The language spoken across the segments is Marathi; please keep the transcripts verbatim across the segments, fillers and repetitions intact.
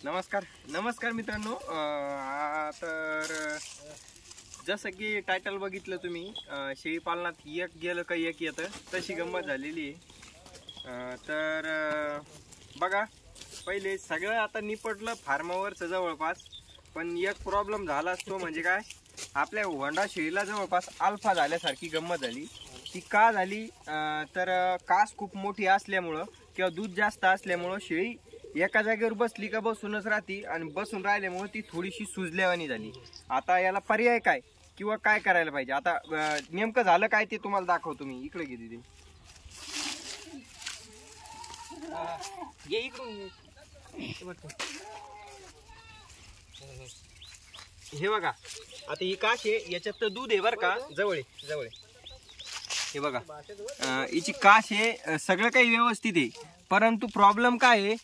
नमस्कार नमस्कार मित्रांनो, तर जसं की टायटल बघितलं तुम्ही, शेळी पालनात एक गेलं का एक येतं तशी गंमत झालेली आहे. तर बघा, पहिले सगळं आता निपटलं फार्मावरचं जवळपास, पण एक प्रॉब्लेम झाला तो म्हणजे काय, आपल्या होंडा शेळीला जवळपास अल्फा झाल्यासारखी गंमत झाली. ती का झाली तर कास खूप मोठी असल्यामुळं किंवा दूध जास्त असल्यामुळं शेळी एका जागेवर बसली का बसूनच राहती आणि बसून राहिल्यामुळे ती थोडीशी सुजल्यावानी झाली. आता याला पर्याय काय किंवा काय करायला पाहिजे, आता नेमकं झालं काय ते तुम्हाला दाखवतो मी. इकडे घे दीदी, ये इकडून. हे बघा, आता ही काश आहे, याच्यात तर दूध आहे बरं का, जवळ आहे जवळ आहे. हे बघा, हिची काश आहे, सगळं काही व्यवस्थित आहे, परंतु प्रॉब्लेम काय आहे,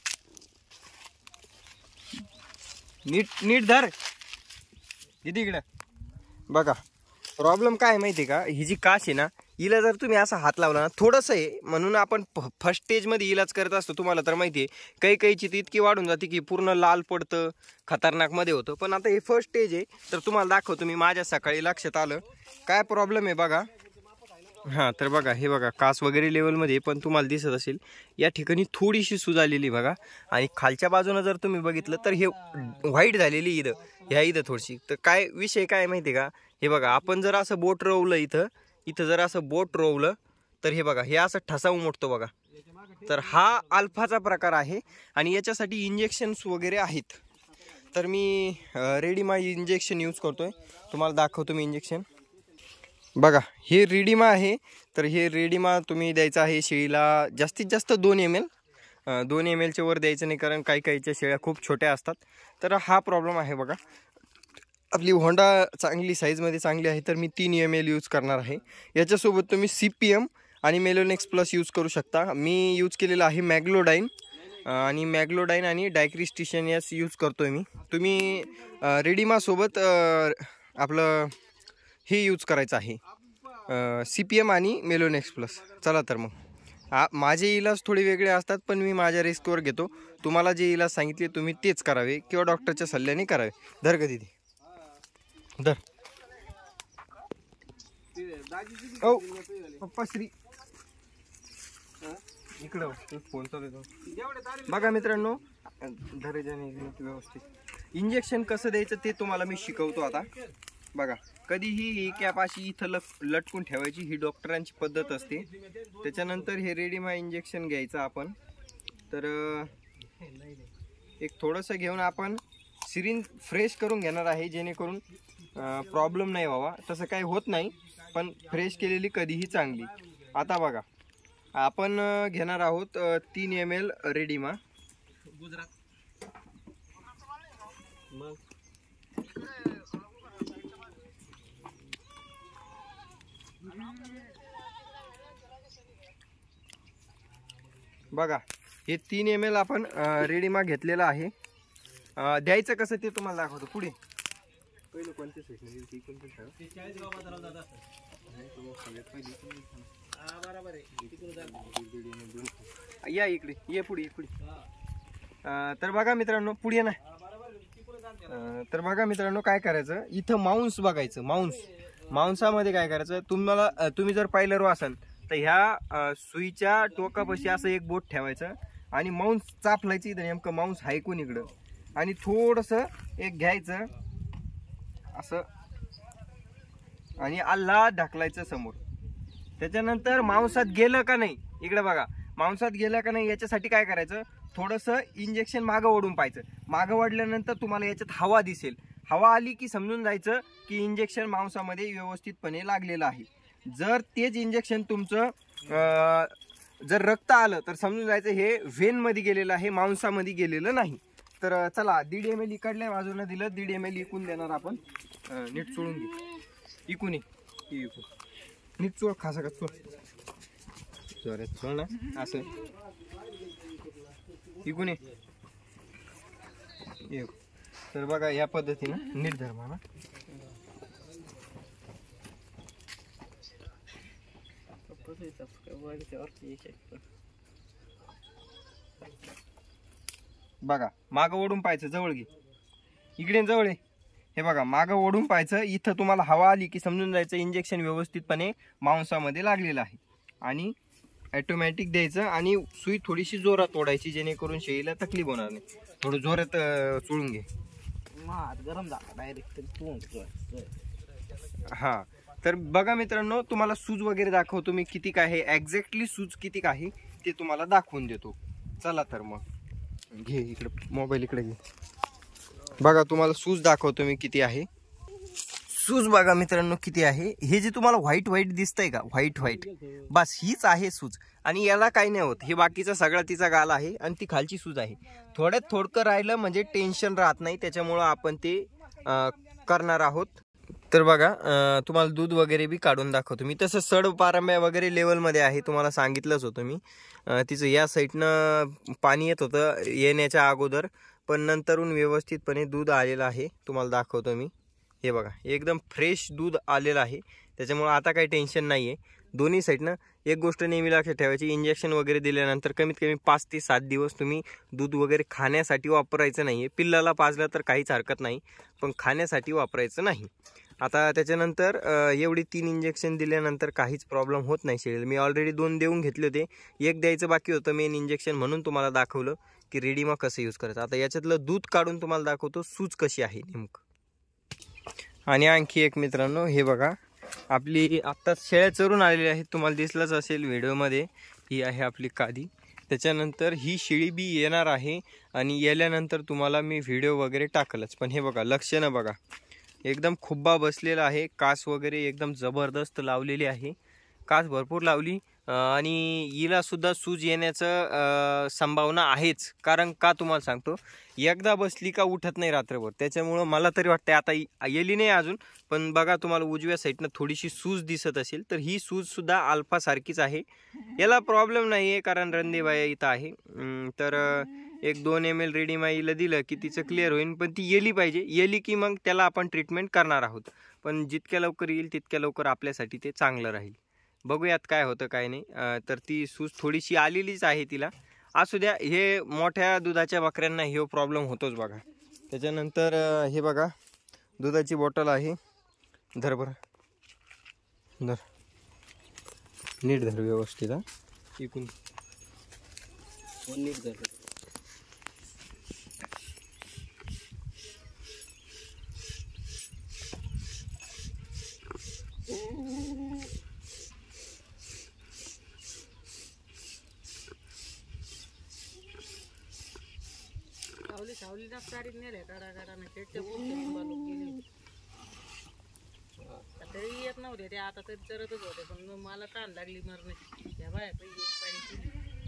नीट नीट धर दीदी इकडं. बघा प्रॉब्लेम काय आहे माहिती आहे का, ही जी काश आहे ना, हिला जर तुम्ही असा हात लावला ना, थोडंसं आहे म्हणून आपण फर्स्ट स्टेजमध्ये इलाज करत असतो. तुम्हाला तर माहिती आहे, काही काहीची ती इतकी वाढून जाते की पूर्ण लाल पडतं, खतरनाकमध्ये होतं. पण आता हे फर्स्ट स्टेज आहे, तर तुम्हाला दाखवतो मी. माझ्या सकाळी लक्षात आलं काय प्रॉब्लेम आहे बघा. हां, तर बघा, हे बघा कास वगैरे लेवलमध्ये, पण तुम्हाला दिसत असेल या ठिकाणी थोडीशी सूज आलेली बघा. आणि खालच्या बाजूनं जर तुम्ही बघितलं तर हे व्हाईट झालेली इथं, ह्या इथं थोडीशी. तर काय विषय काय माहिती आहे का, हे बघा, आपण जर असं बोट रोवलं इथं इथं जर असं बोट रोवलं तर हे बघा, हे असं ठसा उमटतो बघा. तर हा अल्फाचा प्रकार आहे आणि याच्यासाठी इंजेक्शन्स वगैरे आहेत. तर मी रेडिमा इंजेक्शन यूज करतोय, तुम्हाला दाखवतो मी इंजेक्शन. बघा, हे रेडिमा आहे, तर हे रेडिमा तुम्ही द्यायचं आहे शेळीला जास्तीत जास्त दोन एम एल दोन एम एलच्या वर द्यायचं नाही, कारण काही काहीच्या शेळ्या खूप छोट्या असतात. तर हा प्रॉब्लेम आहे बघा. आपली होंडा चांगली साईजमध्ये चांगली आहे, तर मी तीन एम एल यूज करणार आहे. याच्यासोबत तुम्ही सी पी एम आणि मेलोनेक्स प्लस यूज करू शकता. मी यूज केलेलं आहे मॅग्लोडाईन आणि मॅग्लोडाईन आणि डायक्रिस्टिशन यास यूज करतो आहे मी. तुम्ही रेडिमासोबत आपलं हे यूज करायचं आहे, सी पी एम आणि मेलोनेक्स प्लस. चला तर मग, आ माझे इलाज थोडे वेगळे असतात, पण मी माझ्या रिस्कवर घेतो. तुम्हाला जे इलाज सांगितले तुम्ही तेच करावे किंवा डॉक्टरच्या सल्ल्याने करावे. धर का दिदी, धर. ओ पप्पा श्री इकडं फोन चालू. बघा मित्रांनो, धरेजाने व्यवस्थित इंजेक्शन कसं द्यायचं ते तुम्हाला मी शिकवतो आता. बघा, कधीही ही कॅप अशी इथं लट लटकून ठेवायची, ही डॉक्टरांची पद्धत असते. त्याच्यानंतर हे रेडिमा इंजेक्शन घ्यायचं आपण. तर एक थोडंसं घेऊन आपण सिरिंज फ्रेश करून घेणार आहे, जेणेकरून प्रॉब्लेम नाही व्हावा. तसं काही होत नाही, पण फ्रेश केलेली कधीही चांगली. आता बघा, आपण घेणार आहोत तीन एम एल रेडिमा. गुजरात मग बघा, हे तीन एम एल आपण रेडिमा घेतलेला आहे. द्यायचं कसं ते तुम्हाला दाखवतो पुढे. पहिलं कोणते या इकडे ये, पुढे पुढे. तर बघा मित्रांनो, पुढे ना. तर बघा मित्रांनो, काय करायचं, इथं माउंस बघायचं. माउंस माउंसामध्ये काय करायचं, तुम्हाला तुम्ही जर पाहिलं असाल तर ह्या सुईच्या टोकापाशी असं एक बोट ठेवायचं आणि माउंस चापलायचं इथं, नेमकं माउंस आहे कोण इकडं, आणि थोडंसं एक घ्यायचं असं आणि आल्ला ढकलायचं समोर. त्याच्यानंतर मांसात गेलं का नाही, इकडे बघा, मांसात गेलं का नाही याच्यासाठी काय करायचं, थोडंसं इंजेक्शन मागं ओढून पाहायचं. मागं ओढल्यानंतर तुम्हाला याच्यात हवा दिसेल. हवा आली की समजून जायचं की इंजेक्शन मांसामध्ये व्यवस्थितपणे लागलेलं आहे. जर तेच इंजेक्शन तुमचं जर रक्त आलं तर समजून जायचं हे व्हेनमध्ये गेलेलं आहे, मांसामध्ये गेलेलं नाही. तर चला, दीड एम एल इकडल्या बाजूने दिलं, दीड एम एल इकून देणार आपण. नीट चोळून घे, इकून इकून नीट चोळ, खासा का चोळ, जोरात चोळ ना, असं इकून ये. तर बघा, या पद्धतीनं नीट धर म्हणा. बघा मागं ओढून पाहायचं, जवळ घे इकडे जवळ आहे, हे बघा मागं ओढून पाहायचं, इथं तुम्हाला हवा आली की समजून जायचं इंजेक्शन व्यवस्थितपणे मांसामध्ये लागलेलं आहे. आणि ऑटोमॅटिक द्यायचं आणि सुई थोडीशी जोरात ओढायची जेणेकरून शेळीला तकलीफ होणार नाही. थोडं जोरात चोळून घे, गरम झाला डायरेक्ट. हा तर बघा मित्रांनो, तुम्हाला सूज वगैरे दाखवतो मी किती काय आहे, एक्झॅक्टली सूज किती आहे ते तुम्हाला दाखवून देतो. चला तर मग घे इकडे मोबाईल, इकडे घे. बघा तुम्हाला सूज दाखवतो मी किती आहे. सूज बघा मित्रांनो किती आहे. हे जे तुम्हाला व्हाईट व्हाईट दिसतंय का, व्हाईट व्हाईट, बस हीच आहे सूज. आणि याला काही नाही होत, हे बाकीचा सगळा तिचा गाल आहे आणि ती खालची सूज आहे. थोड्यात थोडकं राहिलं म्हणजे टेन्शन राहत नाही, त्याच्यामुळं आपण ते करणार आहोत. तर बघा तुम्हाला दूध वगैरे बी काढून दाखवतो मी. तसं सड पारंब्या वगैरे लेवलमध्ये आहे, तुम्हाला सांगितलंच होतं मी. तिचं या साईडनं पाणी येत होतं येण्याच्या अगोदर, पण नंतरून व्यवस्थितपणे दूध आलेलं आहे. तुम्हाला दाखवतो मी, हे बघा एकदम फ्रेश दूध आलेलं आहे, त्याच्यामुळं आता काही टेन्शन नाही आहे. दोन्ही साईडनं एक गोष्ट नेहमी लक्षात ठेवायची, इंजेक्शन वगैरे दिल्यानंतर कमीत कमी पाच ते सात दिवस तुम्ही दूध वगैरे खाण्यासाठी वापरायचं नाही आहे. पिल्लाला पाजलं तर काहीच हरकत नाही, पण खाण्यासाठी वापरायचं नाही. आता त्याच्यानंतर एवढी तीन इंजेक्शन दिल्यानंतर काहीच प्रॉब्लेम होत नाही शेळीला. मी ऑलरेडी दोन देऊन घेतले होते, एक द्यायचं बाकी होतं मेन इंजेक्शन, म्हणून तुम्हाला दाखवलं की रेडीमा कसं यूज करायचं. आता याच्यातलं दूध काढून तुम्हाला दाखवतो सूज कशी आहे नेमकं. आणि आणखी एक मित्रांनो, हे बघा आपली आत्ताच शेळ्या चरून आलेली आहेत, तुम्हाला दिसलंच असेल व्हिडिओमध्ये. ही आहे आपली कादी. त्याच्यानंतर ही शेळी बी येणार आहे आणि येल्यानंतर तुम्हाला मी व्हिडिओ वगैरे टाकलंच. पण हे बघा लक्षणं बघा, एकदम खुब्बा बसलेला आहे, कास वगैरे एकदम जबरदस्त लावलेली आहे, कास भरपूर लावली. आणि हिला सुद्धा सूज येण्याचं संभावना आहेच. कारण का तुम्हाला सांगतो, एकदा बसली का उठत नाही रात्रभर, त्याच्यामुळं मला तरी वाटतं आता येली नाही अजून. पण बघा तुम्हाला उजव्या साईडनं थोडीशी सूज दिसत असेल, तर ही सूजसुद्धा अल्फासारखीच आहे. याला प्रॉब्लेम नाही आहे, कारण रणदेबाया इथं आहे. तर एक दोन एम एल रेडीमाईला दिलं की तिचं क्लिअर होईल, पण ती येली पाहिजे. येली की मग त्याला आपण ट्रीटमेंट करणार आहोत, पण जितक्या लवकर येईल तितक्या लवकर आपल्यासाठी ते चांगलं राहील. बघूयात काय होतं काय नाही. तर ती सूज थोडीशी आलेलीच आहे तिला, असू द्या. हे मोठ्या दुधाच्या बकऱ्यांना हे प्रॉब्लेम होतोच बघा. त्याच्यानंतर हे बघा दुधाची बॉटल आहे, धर बरं, धर नीट धर व्यवस्थित, हा इकून नीट धर. सावली सावली ना सारीत नेले काढा काढा ना शेटच्या बालूक गेले. तरी येत नव्हते ते, आता तरी चरतच होते, पण मला ताण लागली मरणे त्या बाया पाणी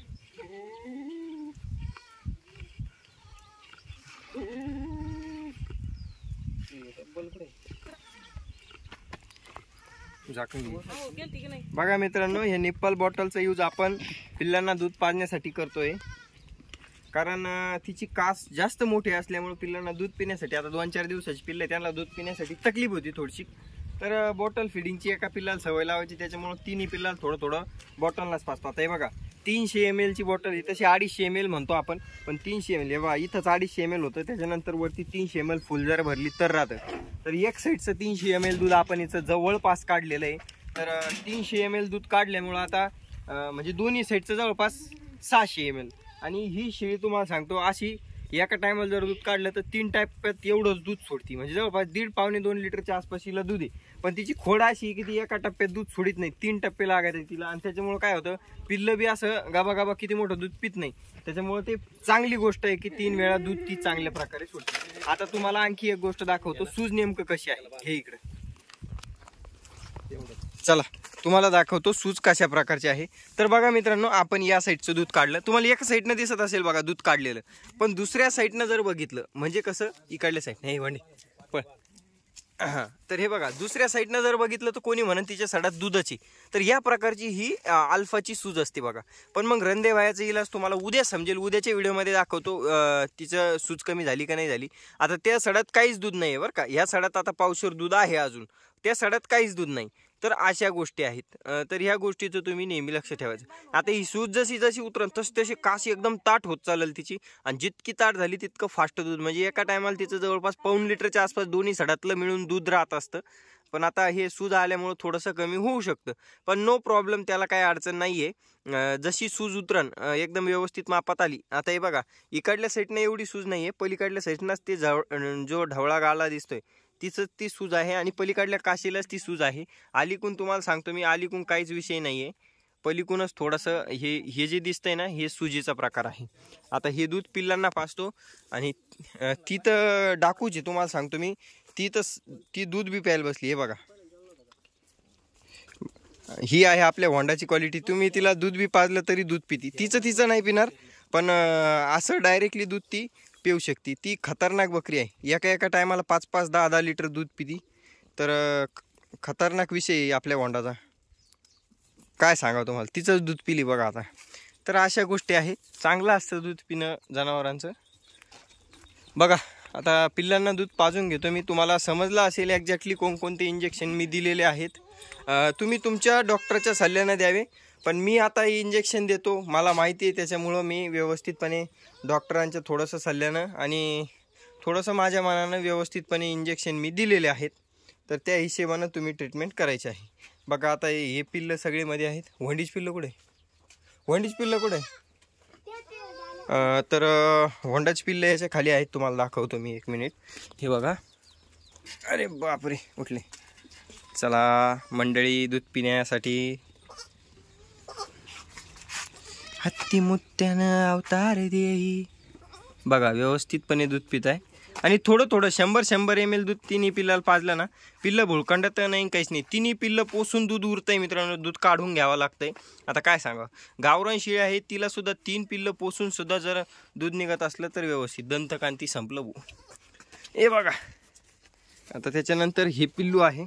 केली. बघा मित्रांनो, हे निप्पल बॉटलचा यूज आपण पिल्लांना दूध पाजण्यासाठी करतोय. कारण तिची कास जास्त मोठी असल्यामुळे पिल्लांना दूध पिण्यासाठी, आता दोन चार दिवसाची पिल्लं त्यांना दूध पिण्यासाठी तकलीफ होती थोडीशी. तर बॉटल फिडिंगची एका पिल्लाला सवय लावायची, त्याच्यामुळे तिन्ही पिल्लाला थोडं थोडं बॉटललाच पाजतो. आता हे बघा तीनशे एम एलची बॉटल आहे, तशी अडीचशे एम एल म्हणतो आपण, पण तीनशे एम एल हे बघा इथंच अडीचशे एम एल होतं. त्याच्यानंतर वरती तीनशे एम एल फुल जर भरली तर राहतं. तर एक साईडचं तीनशे एम एल दूध आपण इथं जवळपास काढलेलं आहे. तर तीनशे एम एल दूध काढल्यामुळं आता म्हणजे दोन्ही साईडचं जवळपास सहाशे एम एल. आणि ही शेळी तुम्हाला सांगतो अशी एका टायमाला जर दूध काढलं तर तीन टप्प्यात एवढंच दूध सोडती, म्हणजे जवळपास दीड पावणे दोन लिटरच्या आसपास हिला दूध आहे. पण तिची खोड अशी की ती एका टप्प्यात दूध सोडित नाही, तीन टप्पे लागायचे तिला. आणि त्याच्यामुळे काय होतं, पिल्लं बी असं गाबा गाबा किती मोठं दूध पित नाही. त्याच्यामुळे ते चांगली गोष्ट आहे की तीन वेळा दूध ती चांगल्या प्रकारे सोडते. आता तुम्हाला आणखी एक गोष्ट दाखवतो, सूज नेमकं कशी आहे. हे इकडे चला तुम्हाला दाखवतो सूज कशा प्रकारची आहे. तर बघा मित्रांनो, आपण या साईडचं दूध काढलं, तुम्हाला एका साईडनं दिसत असेल बघा दूध काढलेलं, पण दुसऱ्या साईडनं जर बघितलं म्हणजे कसं, इकडल्या साईड नाही वंडी पण हां, तर हे बघा दुसऱ्या साईडनं जर बघितलं तर कोणी म्हणून तिच्या सडात दुधाची. तर या प्रकारची ही अल्फाची सूज असते बघा. पण मग रणदेवायाचा इलाज तुम्हाला उद्या समजेल, उद्याच्या व्हिडिओमध्ये दाखवतो तिचं सूज कमी झाली का नाही झाली. आता त्या सडात काहीच दूध नाही आहे बरं का, ह्या सडात आता पावशेर दूध आहे अजून, त्या सडात काहीच दूध नाही. तर अशा गोष्टी आहेत. तर ह्या गोष्टीचं तुम्ही नेहमी लक्ष ठेवायचं. आता ही सूज जशी जशी उतरण तशी तशी काशी एकदम ताट होत चालेल तिची, आणि जितकी ताट झाली तितकं फास्ट दूध, म्हणजे एका टायमाला तिचं जवळपास पाऊण लिटरच्या आसपास दोन्ही सडातलं मिळून दूध राहत असतं. पण आता हे सूज आल्यामुळं थोडंसं कमी होऊ शकतं, पण नो प्रॉब्लेम, त्याला काही अडचण नाही आहे. जशी सूज उतरण एकदम व्यवस्थित मापात आली. आता हे बघा, इकडल्या साईडनं एवढी सूज नाही आहे, पलीकडल्या साईडनंच ते जव जो ढवळा गाळा दिसतोय तिचंच ती सूज आहे, आणि पलीकडल्या काशीलाच ती सूज आहे. अलीकून तुम्हाला सांगतो मी, अलीकून काहीच विषय नाही आहे, पलीकूनच थोडंसं हे हे जे दिसतंय ना, हे सुजीचा प्रकार आहे. आता हे दूध पिल्लांना पाजतो, आणि ती तर डाकूची तुम्हाला सांगतो मी, ती तर ती दूध बी प्यायला बसली. हे बघा, ही आहे आपल्या होंडाची क्वालिटी. तुम्ही तिला दूध बी पाजलं तरी दूध पिती, तिचं तिचं नाही पिणार, पण असं डायरेक्टली दूध ती पिऊ शकते. ती खतरनाक बकरी आहे, एका एका टायमाला पाच पाच दहा दहा लिटर दूध पिती. तर खतरनाक विषय आहे आपल्या होंडाचा, काय सांगावं तुम्हाला, तिचंच दूध पिली बघा आता. तर अशा गोष्टी आहेत, चांगलं असतं दूध पिणं जनावरांचं. बघा आता पिल्लांना दूध पाजून घेतो मी. तुम्हाला समजलं असेल एक्झॅक्टली कोणकोणते इंजेक्शन मी दिलेले आहेत. तुम्ही तुमच्या डॉक्टरच्या सल्ल्यानं द्यावे, पण मी आता हे इंजेक्शन देतो, मला माहिती आहे, त्याच्यामुळं मी व्यवस्थितपणे डॉक्टरांच्या थोडंसं सल्ल्यानं आणि थोडंसं माझ्या मनानं व्यवस्थितपणे इंजेक्शन मी दिलेले आहेत. तर त्या हिशेबानं तुम्ही ट्रीटमेंट करायची आहे. बघा आता हे पिल्लं सगळे मध्ये आहेत. वंडीच पिल्लं कुठे, वंडीच पिल्लं कुठे, तर होंडाची पिल्लं याच्या खाली आहेत, तुम्हाला दाखवतो मी एक मिनिट. हे बघा, अरे बापरे उठले. चला मंडळी, दूध पिण्यासाठी हत्ती मुत्त्यानं अवतार देई. बघा व्यवस्थितपणे दूध पित आहे, आणि थोडं थोडं शंभर शंभर एम एल दूध तिन्ही पिल्लाला पाजलं ना, पिल्लं भुळकंडत नाही, काहीच नाही. तिन्ही पिल्लं पोसून दूध उरतंय मित्रांनो, दूध काढून घ्यावं लागतंय. आता काय सांगा, गावरान शिळी आहे, तिला सुद्धा तीन पिल्लं पोसून सुद्धा जर दूध निघत असलं तर व्यवस्थित दंतकांती संपलं भाऊ. हे बघा, आता त्याच्यानंतर हे पिल्लू आहे,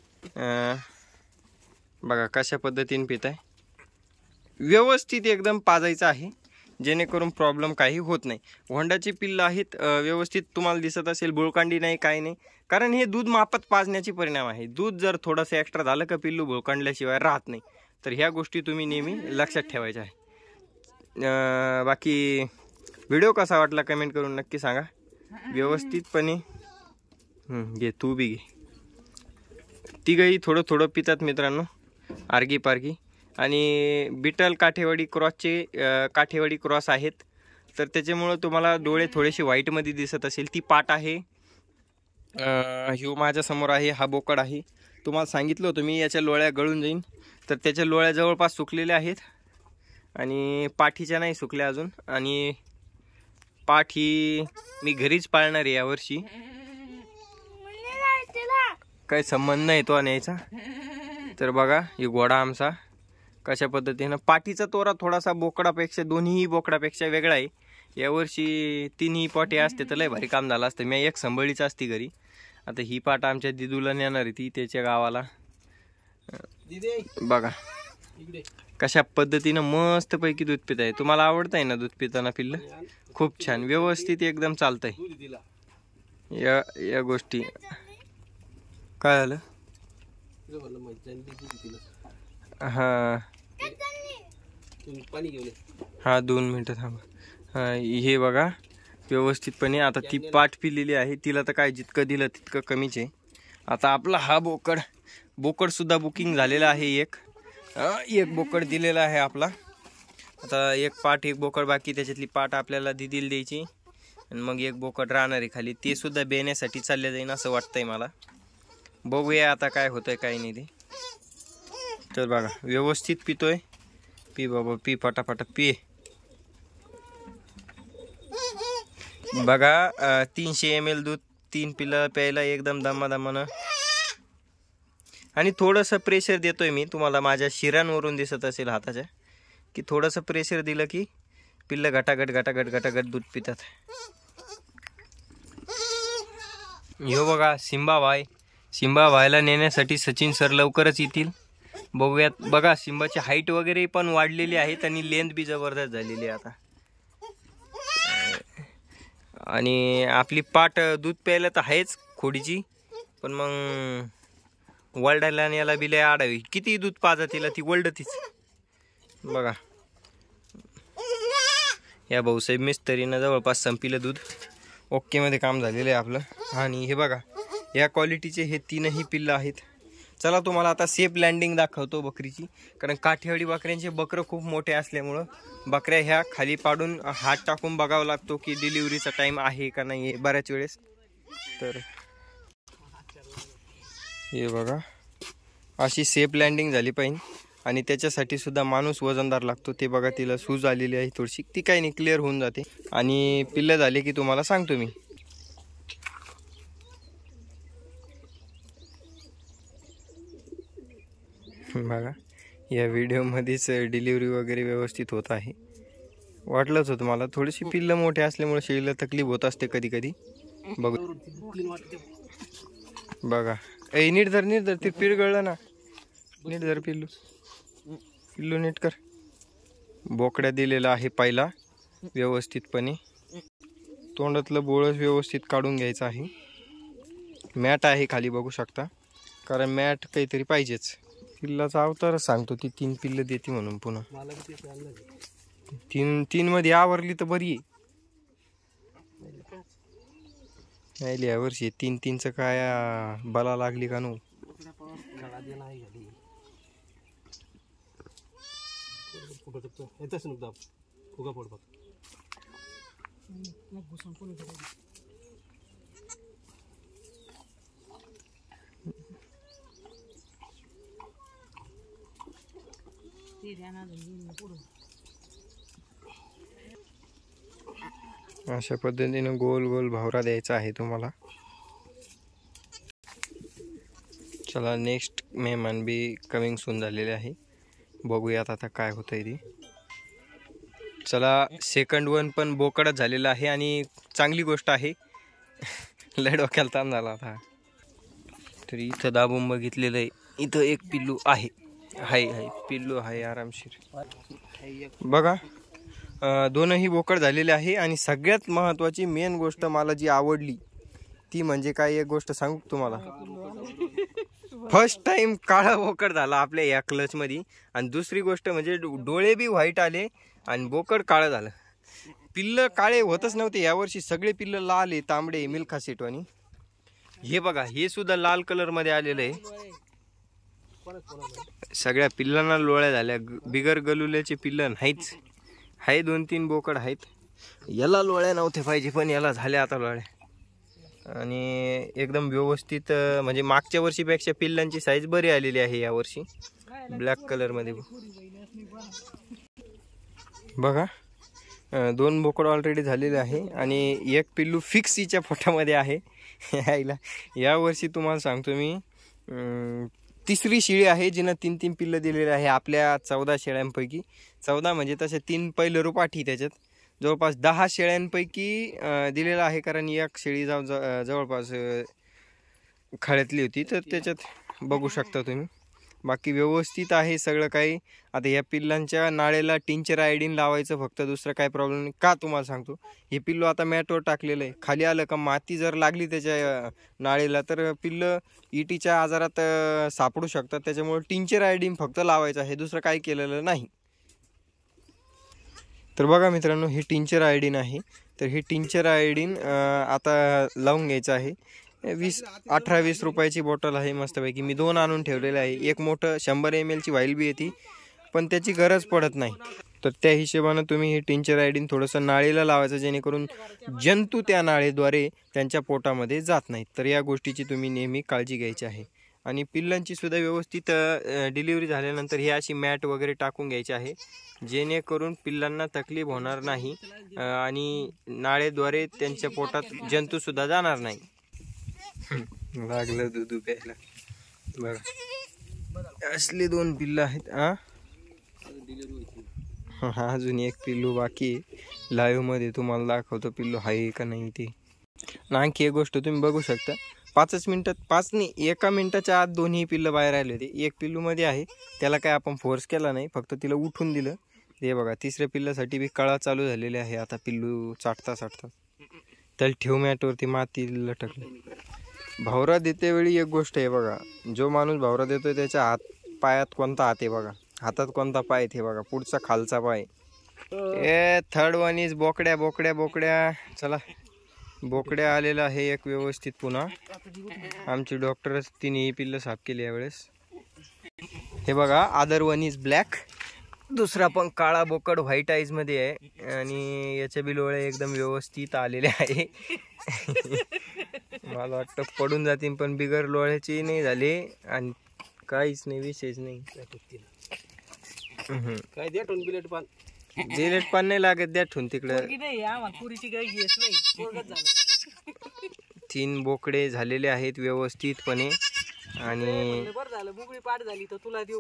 बघा कशा पद्धतीने पित आहे. व्यवस्थित एकदम पाजायचं आहे, जेणेकरून प्रॉब्लेम काही होत नाही. होंडाची पिल्लं आहेत, व्यवस्थित तुम्हाला दिसत असेल, बुळकांडी नाही काही नाही, कारण हे दूध मापात पाजण्याची परिणाम आहे. दूध जर थोडंसं एक्स्ट्रा झालं का पिल्लू बुळकांडल्याशिवाय राहत नाही. तर ह्या गोष्टी तुम्ही नेहमी लक्षात ठेवायच्या आहे. बाकी व्हिडिओ कसा वाटला कमेंट करून नक्की सांगा. व्यवस्थितपणे घे, तू बी घे. तिघही थोडं थोडं पितात मित्रांनो, आर्गी पारगी. आणि बिटल काठेवाडी क्रॉसचे काठेवाडी क्रॉस आहेत, तर त्याच्यामुळं तुम्हाला डोळे थोडेसे व्हाईटमध्ये दिसत असेल. ती पाट आहे, ह्यो माझ्यासमोर आहे, हा बोकड आहे. तुम्हाला सांगितलं होतं मी याच्या लोळ्या गळून जाईन, तर त्याच्या लोळ्या जवळपास सुकलेल्या आहेत, आणि पाठीच्या नाही सुकल्या अजून. आणि पाठ ही मी घरीच पाळणार आहे यावर्षी, काही संबंध नाही तो न्यायचा. तर बघा हे घोडा आमचा कशा पद्धतीनं, पाठीचा तोरा थोडासा बोकडापेक्षा, दोन्ही बोकडापेक्षा वेगळा आहे. यावर्षी तिन्ही पाठी असते तर लय भारी काम झालं असतं. मी एक संभळीच असती घरी. आता ही पाट आमच्या दिदूला नेणार आहे, ती त्याच्या गावाला. बघा कशा पद्धतीनं मस्त पैकी दूध पित आहे. तुम्हाला आवडत आहे ना दूध पिताना पिल्लं? खूप छान, व्यवस्थित एकदम चालतंय. या या गोष्टी काय झालं, हा हा दोन मिनटं थांबा. हा हे बघा व्यवस्थितपणे आता ती पाठ पिलेली आहे, तिला तर काय जितकं दिलं तितकं कमीच आहे. आता आपला हा बोकड बोकड सुद्धा बुकिंग झालेला आहे. एक एक बोकड दिलेला आहे आपला. आता एक पाठ एक बोकड बाकी, त्याच्यातली पाठ आपल्याला दिदीला द्यायची, आणि मग एक बोकड राहणार आहे खाली, ते सुद्धा बेण्यासाठी चालले जाईन असं वाटतंय मला. बघूया आता काय होतंय काय नाही ते. तर बघा व्यवस्थित पितोय, पी बाबा पी, फटाफट पी. बघा तीनशे एम एल दूध तीन पिल्लं प्यायला एकदम दमादमानं. आणि थोडंसं प्रेशर देतोय मी तुम्हाला, माझ्या शिरांवरून दिसत असेल हाताच्या, की थोडंसं प्रेशर दिलं की पिल्लं घटाघट घटाघट घटाघट दूध पितात. ह्यो बघा सिंबा भाई, सिंबा भाईला नेण्यासाठी सचिन सर लवकरच येतील. बघूयात. बघा सिंबाची हाईट वगैरे पण वाढलेली आहेत, आणि लेंथ बी जबरदस्त झालेली आहे आता. आणि आपली पाट दूध प्यायला तर आहेच खोडीची, पण मग वल्डायला आणि याला बिले आडावी. किती दूध पाजा तिला ती वल्डतीच. बघा या भाऊसाहेब मिस्त्रीनं जवळपास संपिलं दूध. ओके मध्ये काम झालेलं आहे आपलं. आणि हे बघा या क्वालिटीचे हे तीनही पिल्लं आहेत. चला तुम्हाला आता सेफ लँडिंग दाखवतो बकरीची. कारण काठेवाडी बकऱ्यांचे बकरं खूप मोठे असल्यामुळं बकऱ्या ह्या खाली पाडून हात टाकून बघावं लागतो की डिलिव्हरीचा टाईम आहे का नाही आहे बऱ्याच वेळेस. तर हे बघा अशी सेफ लँडिंग झाली पाहिजे. आणि त्याच्यासाठी सुद्धा माणूस वजनदार लागतो. ते बघा तिला सूज आलेली आहे थोडीशी. ती काही नाही क्लिअर होऊन जाते. आणि पिल्लं झाले की तुम्हाला सांगतो मी. बघा या व्हिडिओमध्येच डिलिव्हरी वगैरे व्यवस्थित होत आहे. वाटलंच होतं मला. थोडीशी पिल्लं मोठे असल्यामुळे शेळीला तकलीफ होत असते कधी कधी. बघू बघा ए नीट धर नीट धर. ते पिरगळलं ना. नीट धर पिल्लू. पिल्लू नीट कर. बोकड्या दिलेला आहे पहिला व्यवस्थितपणे. तोंडातलं बोळस व्यवस्थित काढून घ्यायचं आहे. मॅट आहे खाली बघू शकता. कारण मॅट काहीतरी पाहिजेच. पिल्लाचा अवतारच सांगतो ती तीन पिल्लं देते म्हणून. पुन्हा तीन तीन मध्ये आवरली तर बरी आहे. नाही या वर्षी तीन तीनचं काय बला लागली का नो. अशा पद्धतीने गोल गोल भावरा द्यायचा आहे तुम्हाला. चला नेक्स्ट मेहमान बी कमिंग सून झालेले आहे. बघूयात आता काय होतंय ते. चला सेकंड वन पण बोकडच झालेला आहे. आणि चांगली गोष्ट आहे. लय डोक्याला ताण झाला आता. तर इथं दाबून बघितलेलं आहे. इथं एक पिल्लू आहे. हाय हाय पिल्लू आहे आरामशीर. बघा दोनही बोकड झालेले आहे. आणि सगळ्यात महत्त्वाची मेन गोष्ट मला जी आवडली ती म्हणजे काय एक गोष्ट सांगू तुम्हाला. फर्स्ट टाइम काळा बोकड झाला आपल्या या क्लच मध्ये. आणि दुसरी गोष्ट म्हणजे डोळे बी व्हाईट आले आणि बोकड काळं झालं. पिल्लं काळे होतच नव्हते यावर्षी. सगळे पिल्लं लाल आहे तांबडे मिल्खा सेटवानी. हे बघा हे सुद्धा लाल कलर मध्ये आलेलं आहे. सगळ्या पिल्लांना लोळ्या झाल्या. बिगर गलुल्याचे पिल्लं नाहीच. हाय दोन तीन बोकड आहेत. याला लोळ्या नव्हत्या पाहिजे पण याला झाल्या आता लोळ्या. आणि एकदम व्यवस्थित म्हणजे मागच्या वर्षीपेक्षा पिल्लांची साईज बरी आलेली आहे यावर्षी. ब्लॅक कलर मध्ये बघा दोन बोकड ऑलरेडी झालेले आहे. आणि एक पिल्लू फिक्स हिच्या पोटामध्ये आहे. यायला यावर्षी तुम्हाला सांगतो मी तिसरी शेळी आहे जिनं तीन तीन पिल्लं दिलेले आहे आपल्या चौदा शेळ्यांपैकी. चौदा म्हणजे तसे तीन पहिलं रुपाठी त्याच्यात जवळपास दहा शेळ्यांपैकी दिलेला आहे. कारण एक शेळी जाऊ जवळपास खळ्यातली होती तर त्याच्यात बघू शकता तुम्ही. बाकी व्यवस्थित आहे सगळं काही. आता या पिल्लांच्या नाळेला टिंचर आयडीन लावायचं फक्त. दुसरं काय प्रॉब्लेम नाही. का तुम्हाला सांगतो हे पिल्लू आता मॅटवर टाकलेलं आहे. खाली आलं का माती जर लागली त्याच्या नाळेला तर पिल्लं इटीच्या आजारात सापडू शकतात. त्याच्यामुळे टिंचर आयडीन फक्त लावायचं आहे. दुसरं काही केलेलं नाही. तर बघा मित्रांनो हे टिंचर आयडीन आहे. तर हे टिंचर आयडीन आता लावून घ्यायचं आहे. वीस अठरा वीस रुपयाची बॉटल आहे मस्तपैकी. मी दोन आणून ठेवलेले आहे. एक मोठं शंभर एम एलची व्हाईल बी येते पण त्याची गरज पडत नाही. तर त्या हिशोबानं तुम्ही हे टिंचर आयडीन थोडंसं नाळीला लावायचं जेणेकरून जंतू त्या नाळेद्वारे त्यांच्या पोटामध्ये जात नाहीत. तर या गोष्टीची तुम्ही नेहमी काळजी घ्यायची आहे. आणि पिल्लांची सुद्धा व्यवस्थित डिलिव्हरी झाल्यानंतर ही अशी मॅट वगैरे टाकून घ्यायची आहे जेणेकरून पिल्लांना तकलीफ होणार नाही आणि नाळेद्वारे त्यांच्या पोटात जंतू सुद्धा जाणार नाही. लागलं दूध प्यायला बघा. असले दोन पिल्लं आहेत. हा अजून एक पिल्लू बाकी आहे. लाईव्ह मध्ये तुम्हाला दाखवतो पिल्लू आहे का नाही ते. आणखी एक गोष्ट तुम्ही बघू शकता पाचच मिनिटात पाच नाही एका मिनिटाच्या आत दोन्ही पिल्लं बाहेर आले होते. एक पिल्लू मध्ये आहे त्याला काय आपण फोर्स केला नाही फक्त तिला उठून दिलं. ते बघा तिसऱ्या पिल्लासाठी बी कळा चालू झालेले आहे. आता पिल्लू चाटता चाटता त्याला ठेव मॅटवरती माती लटकली. भावरा देते वेळी एक गोष्ट आहे बघा, जो माणूस भावरा देतोय त्याच्या हात पायात कोणता हात आहे बघा, हातात कोणता पाय आहे ते बघा, पुढचा खालचा पाय. ए थर्ड वन इज बोकड्या बोकड्या बोकड्या. चला बोकड्या आलेला आहे एक व्यवस्थित. पुन्हा आमची डॉक्टरच तिने पिल्लं साफ केली यावेळेस. हे बघा अदर वन इज ब्लॅक, दुसरा पण काळा बोकड व्हाईट आईज मध्ये आहे आणि याचे बी डोळे एकदम व्यवस्थित आलेले आहे. मला वाटतं पडून जातील पण बिगर लोळ्याची नाही झाले आणि काहीच नाही, विशेष नाही. काय देठून बिलेट पान बिलेट पान नाही लागत द्या ठेवून तिकडं. तीन बोकडे झालेले आहेत व्यवस्थितपणे आणि तुला देऊ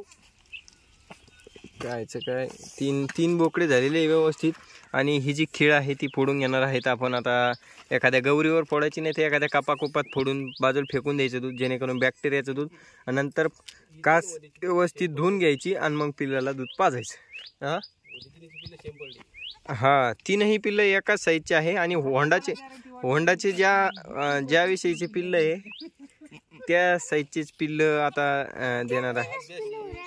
कायचं काय तीन तीन बोकडे झालेले व्यवस्थित. आणि ही जी खीळ आहे ती फोडून घेणार आहेत आपण आता. एखाद्या गौरीवर फोडायची नाही तर एखाद्या कापाकुपात फोडून बाजूला फेकून द्यायचं दूध, जेणेकरून बॅक्टेरियाचं दूध. आणि नंतर कास व्यवस्थित धुवून घ्यायची आणि मग पिल्लाला दूध पाजायचं. हा हा तीनही पिल्लं एकाच साईजचे आहे. आणि होंडाचे होंडाचे ज्या ज्या विषयीचे पिल्लं आहे त्या साईजचेच पिल्लं आता देणार आहे.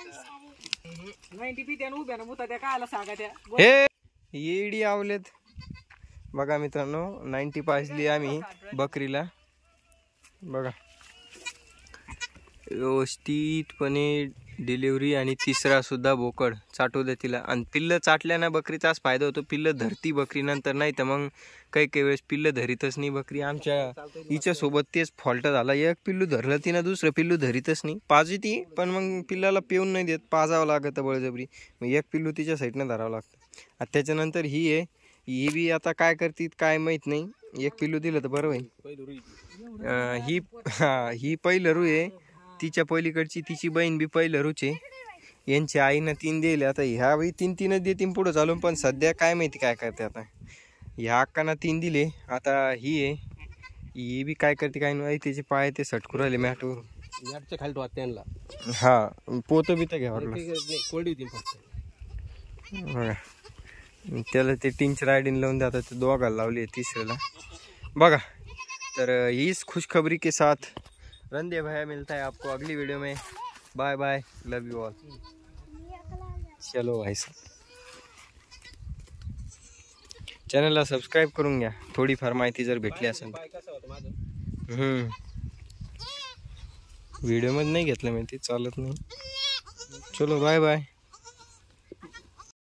हे येडी आवलेत बघा मित्रांनो, नाईन्टी पाजली आम्ही बकरीला बघा व्यवस्थितपणे डिलिव्हरी. आणि तिसरा सुद्धा बोकड चाटू दे तिला. आणि पिल्लं चाटल्यानं बकरीचाच फायदा होतो, पिल्लं धरती बकरी नंतर. नाही तर मग काही काही वेळेस पिल्लं धरीतच नाही बकरी. आमच्या हिच्या सोबत तेच फॉल्ट झाला, एक पिल्लू धरलं तिनं दुसरं पिल्लू धरीतच नाही. पाजी ती पण मग पिल्लाला पिऊन नाही देत, पाजावं लागतं बळजबरी. मग एक पिल्लू तिच्या साईडनं धरावं लागतं. आता त्याच्यानंतर ही आहे, ही बी आता काय करते काय माहीत नाही. एक पिल्लू दिलं तर बरं होईल. ही हा ही पहिलं रू आहे, तिच्या पहिलीकडची तिची बहीण बी पहिलं रूचे. यांच्या आईनं तीन दिले, आता ह्या वेळी तीन तीनच देतील पुढं चालून. पण सध्या काय माहिती काय करते आता. ह्या अक्कांना तीन दिले, आता ही आहे ही बी काय करते काय नाही. तिचे पाय ते सटकू राहिले मॅटवर, मॅटच्या खाली ठेवा त्यांना. हा पोतं बी तर घ्यावं कोरडी होती फक्त बघा. त्याला ते टिंच रायडिंग लावून द्या. आता ते दोघाला लावली आहे तिसऱ्याला बघा. तर इस खुशखबरी के साथ रंदे भैया मिलता है आपको अगली वीडियो में. Bye bye, love you all. चलो भाई साहब, चॅनलला सबस्क्राईब करून घ्या, थोडीफार माहिती जर भेटली असेल. हम्म व्हिडिओ मध्ये नाही घेतलं मी, ते चालत नाही. चलो बाय बाय.